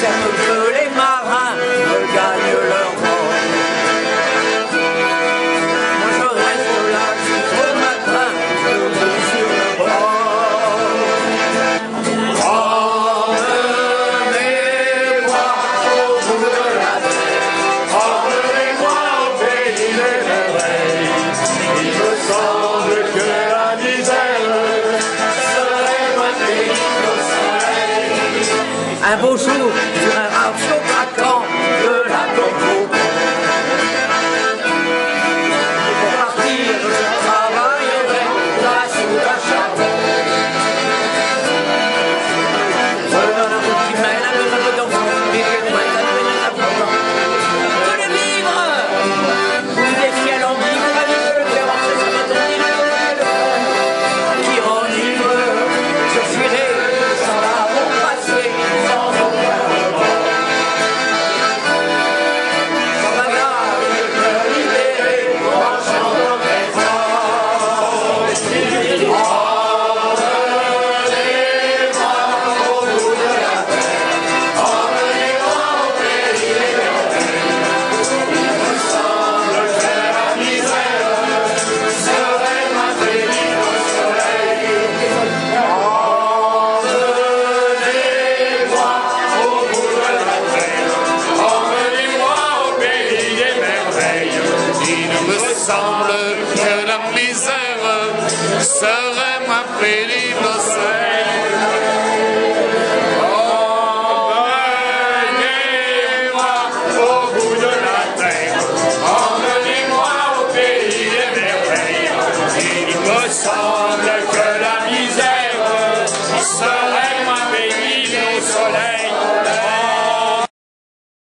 observe que les marins regagnent leur bord. Moi je reste là jusqu'au matin, debout sur le bord. Emmenez-moi au bout de la terre, emmenez-moi au pays des merveilles. Il me semble que la misère serait moins pénible au soleil. Un beau jour, sur un radeau craquant de la Congo, pour partir, je travaillerai là sous un charbon. Je donne un coup de mêle, un peu d'enfant, et je pointe un peu de tapant. Que les vivres, vous défiez à l'envie, pas vite le cœur, c'est ça va tourner le qui enivre, je fuirai sans la repasser, sans aucun remords. Sans bagage, je peux libérer, en chantant mes forces. Emmenez-moi au bout de la terre, emmenez-moi au pays des merveilles. Il me semble que la misère serait moins pénible au soleil. Emmenez-moi au bout de la terre, emmenez-moi au pays des merveilles. Il me semble que la misère serait moins pénible